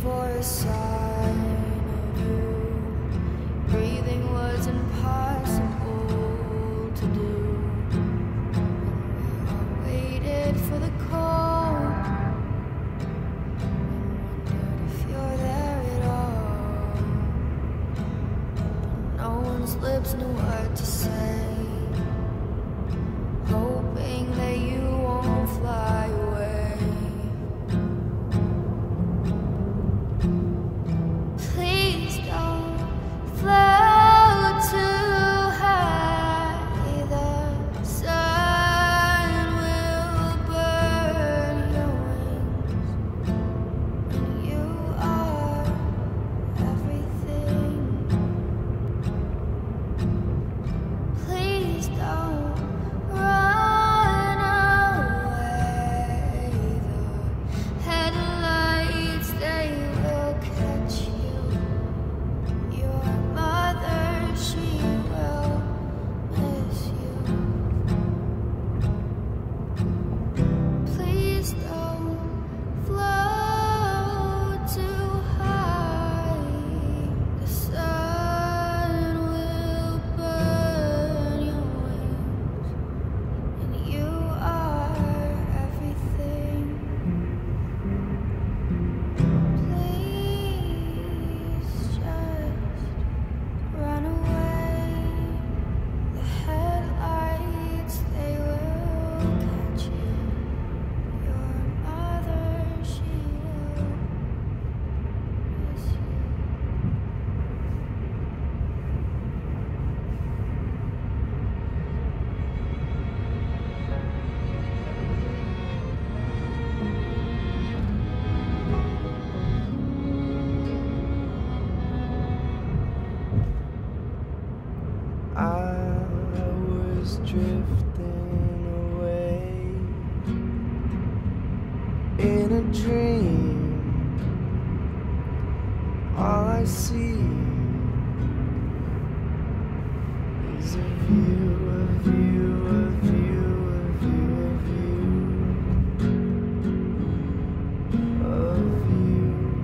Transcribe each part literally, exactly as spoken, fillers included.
for a sign of you. Breathing was impossible to do. And we all waited for the call and wondered if you're there at all. But no one's lips knew what to say, hoping that you won't fly away. Please don't float too high, the sun will burn your wings, and you are everything. Please don't run away, the headlights, they will catch you. Your mother, she will miss you. Please don't float too high, the sun will burn your wings, and you are everything. Please just run away. The headlights, they will catch you. Your mother, she will miss you. I was drifting away in a dream. All I see is a view, a view, a view, a view, a view, of you.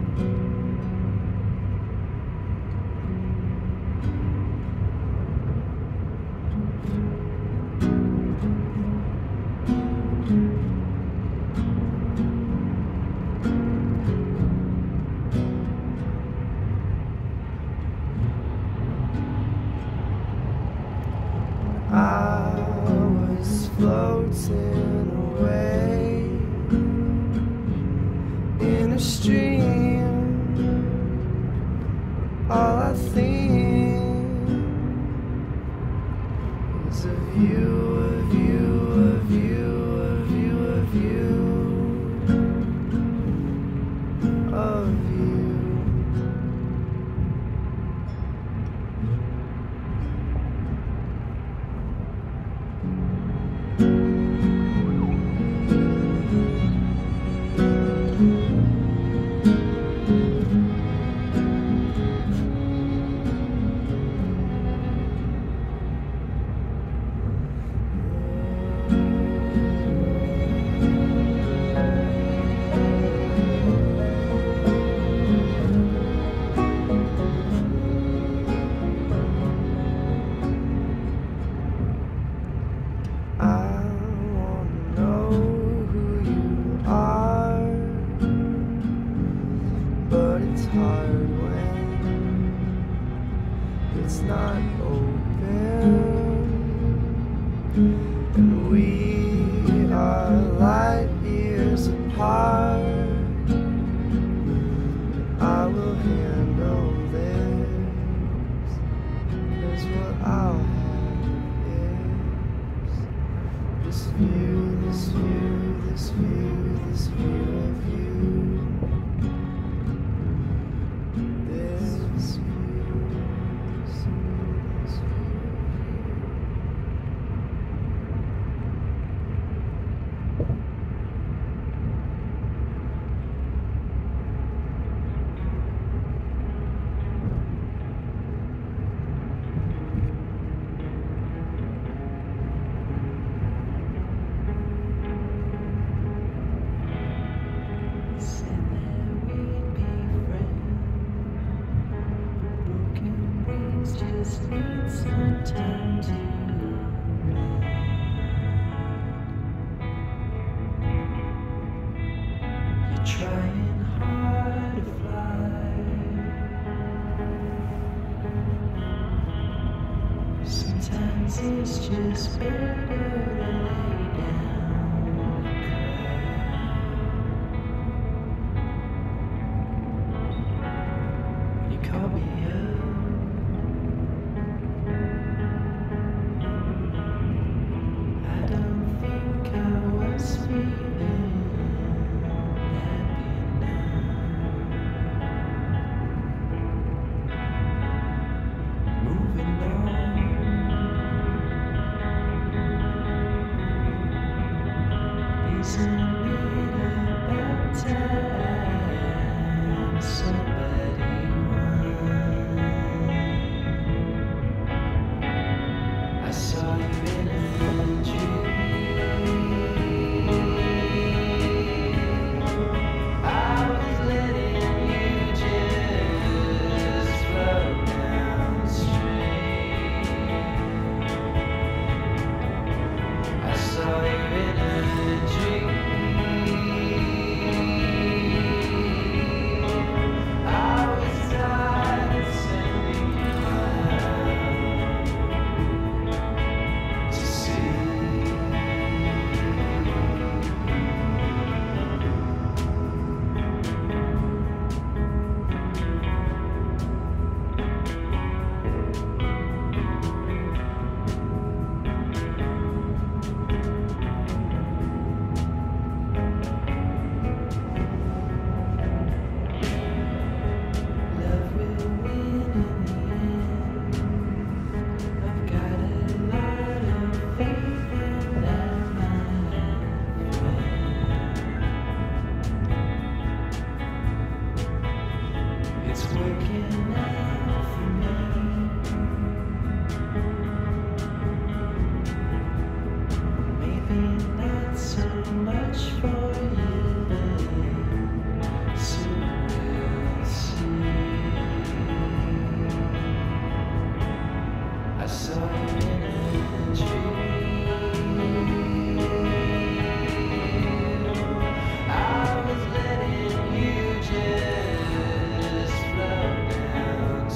I was floating away in a stream. All I think is a view, a view, a view, a view, a view of you. I wanna know who you are, but it's hard when it's not open, and we are light years apart. I will handle this, 'cause what I'll have is this view, this view, this view, this view of you. This view, this view, this view of you. just need some time to mend. You're trying hard to fly. Sometimes it's just better to lay down and cry. When you call me up, I don't think I was feeling happy now. Moving on. Isn't it about time somebody won? I saw you in a dream. I was letting you just float downstream. I saw you in a dream. I was tired of sending you out to sea. Love will win in the end. I've got a lot of faith in that, my friend. It's working out for me. Maybe not so much for you, but soon we'll see. I saw you in a dream. I was letting you just float down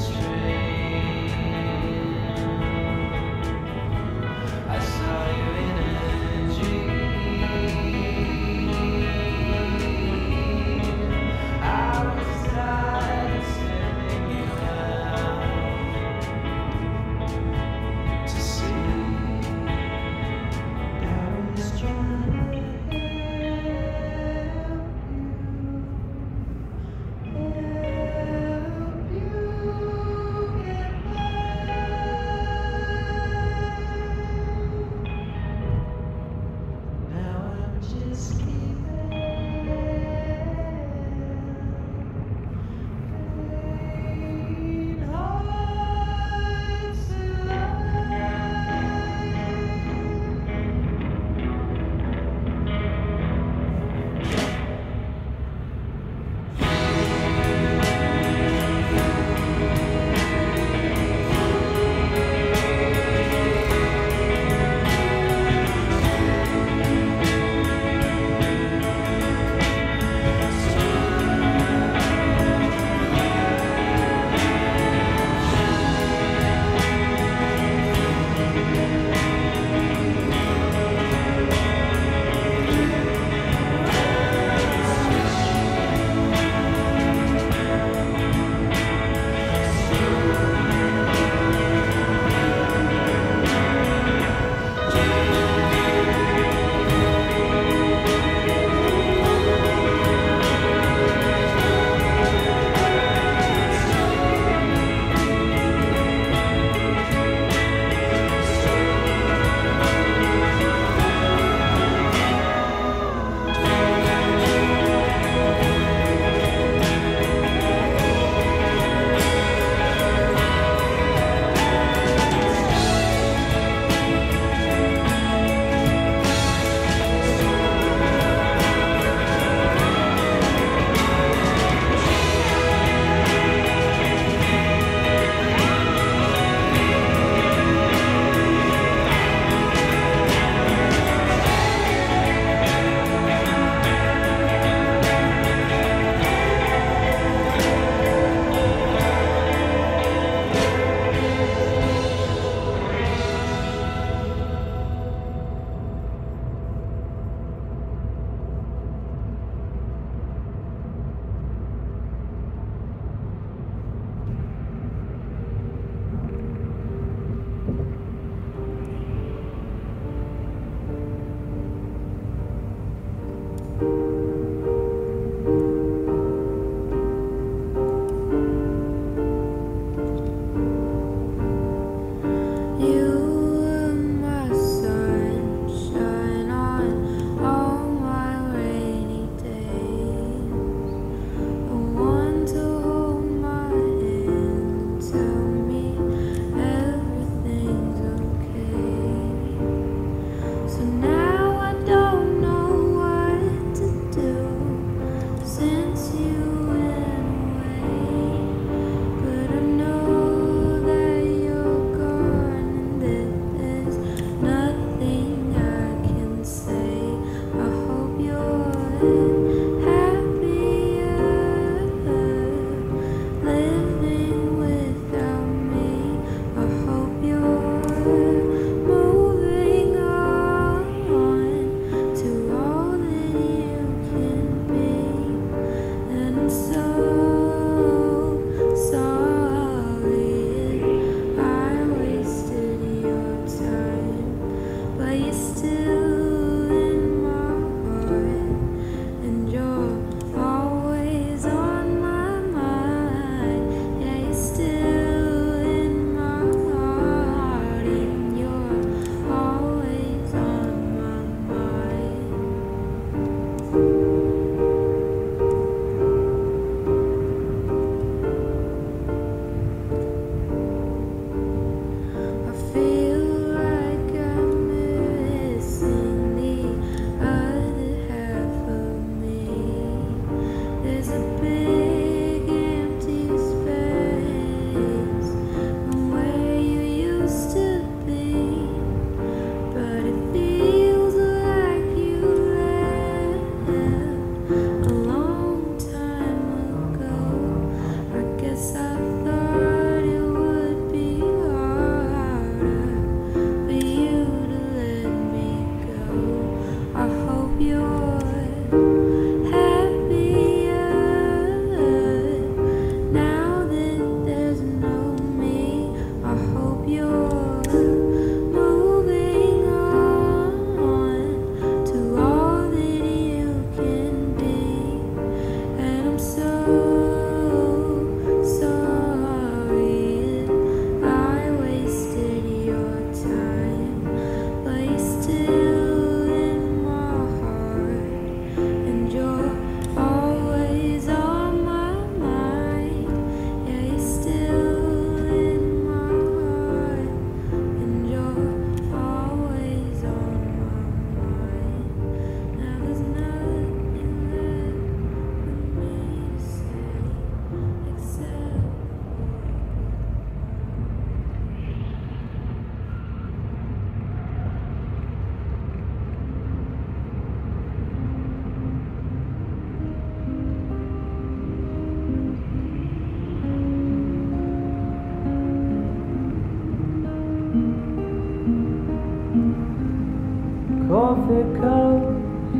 coffee cups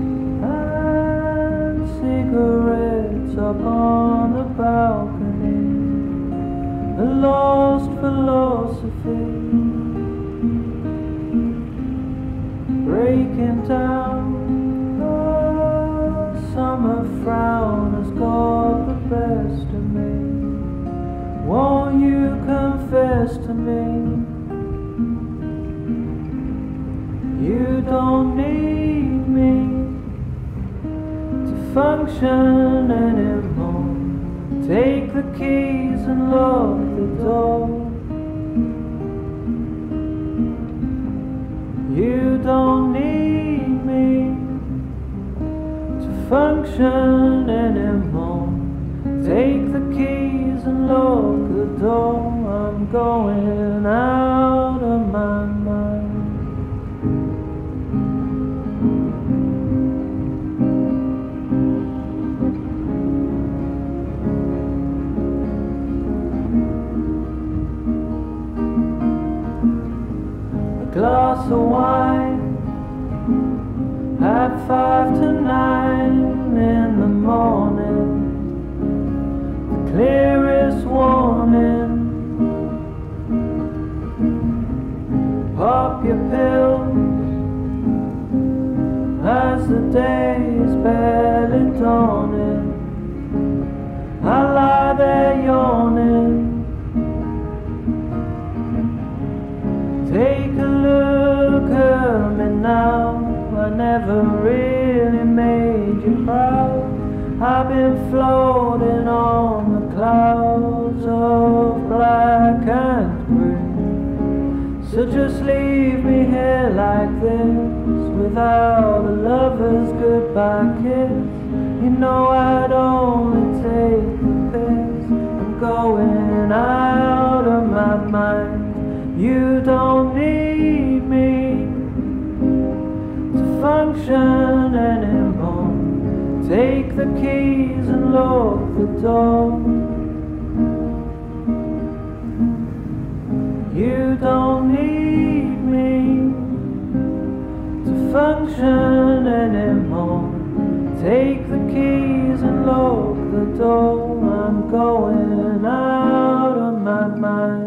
and cigarettes up on the balcony. A lost philosophy breaking down. The summer frown has got the best of me. Won't you confess to me you don't need me to function anymore? Take the keys and lock the door. You don't need me to function anymore. Take the keys and lock the door. I'm going out of my mind. Glass of wine at five to nine in the morning, the clearest warning. Pop your pills as the day is barely dawning. I lie there yawning. Take a look at me now. I never really made you proud. I've been floating on the clouds of black and grey. So just leave me here like this, without a lover's goodbye kiss. You know I'd only take the piss. I'm going out of my mind. You don't need me to function anymore. Take the keys and lock the door. You don't need me to function anymore. Take the keys and lock the door. I'm going out of my mind.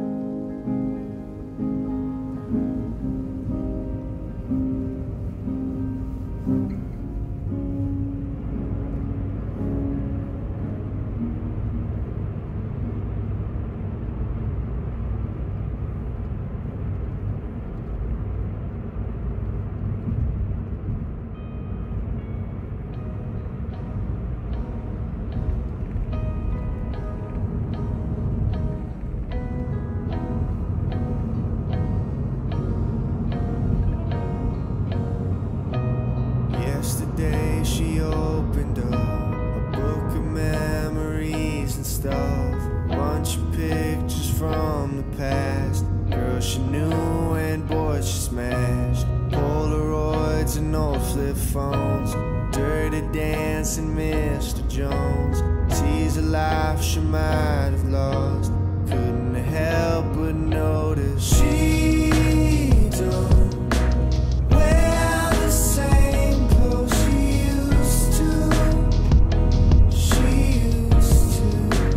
Yesterday she opened up a book of memories and stuff. Bunch of pictures from the past, girls she knew and boys she smashed. Polaroids and old flip phones, Dirty Dancing Mister Jones. Sees a life she might have lost, couldn't help but notice she don't wear the same clothes she used to. She used to.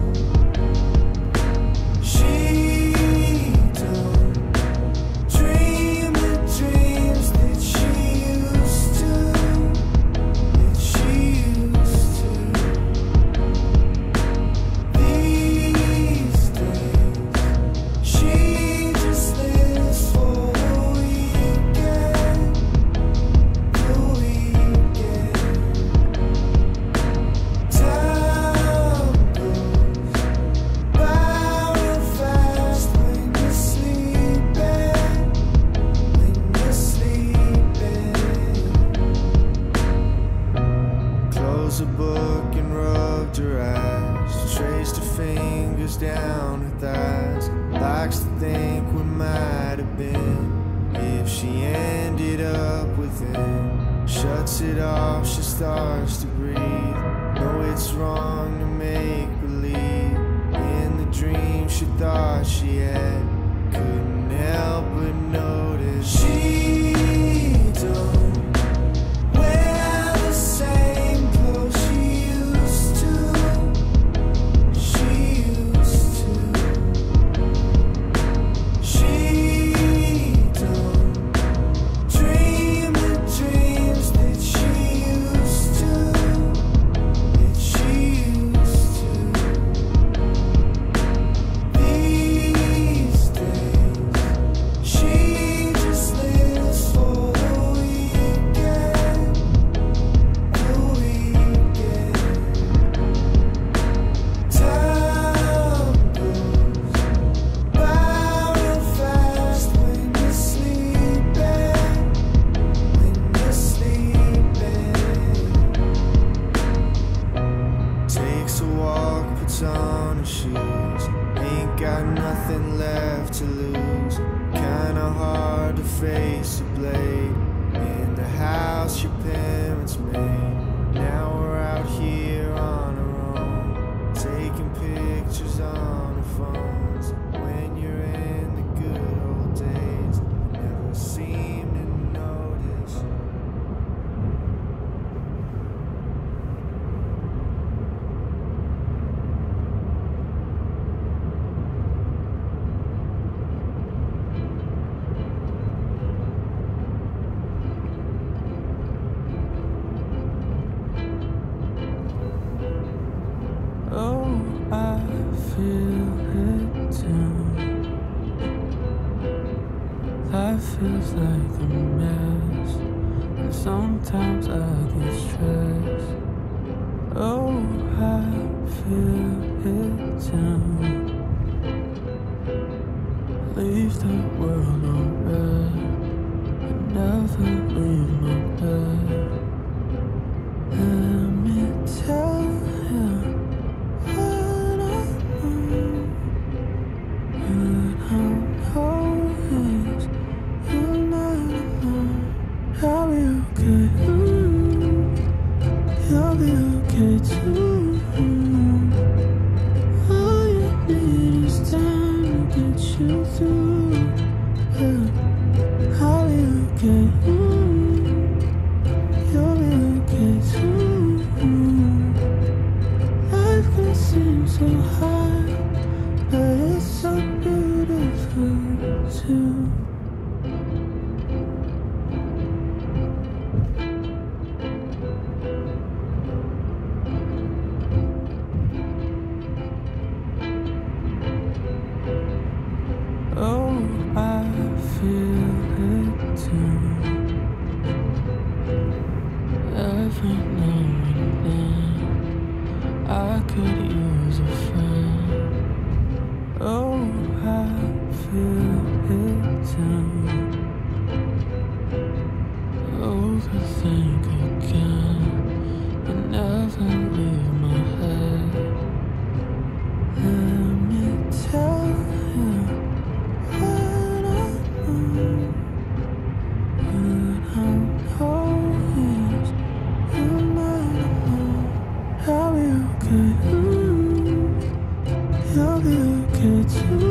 She don't dream the dreams that she used to. That she used to. These days she just lives for the weekend. The weekend. Time goes by real fast when you're sleeping. When you're sleeping. Closed the book and rubbed her eyes, traced her fingers down her thighs. Likes to think what might have been if she ended up with him. Shuts it off, she starts to breathe. Know it's wrong to make believe in the dream she thought she had. Couldn't help but notice she don't my shoes. Ain't got nothing left to lose. Kinda hard to face the blade in the house your parents made. Now we're out here on our own, taking pictures on our phones. When you're in the good old days, you never seem to notice. Oh, I feel it too. Life feels like a mess, and sometimes I get stressed. Oh, I feel it too. Leave the world on red, and never leave my bed. Let me tell you what I know. What I know is you'll never know. I'll be okay. Mm. You'll be okay too. Mm. All you need is time to get you through. Yeah. I'll be okay. Mm. You'll be okay too. Mm. Life can seem so hard, but it's so beautiful too. Oh, I feel it too. Every now and then I could use a friend. Oh, I feel it too. Overthink again and never leave my head. Let me tell you what I know. What I know is you'll never know. I'll be okay. Mm. You'll be okay too.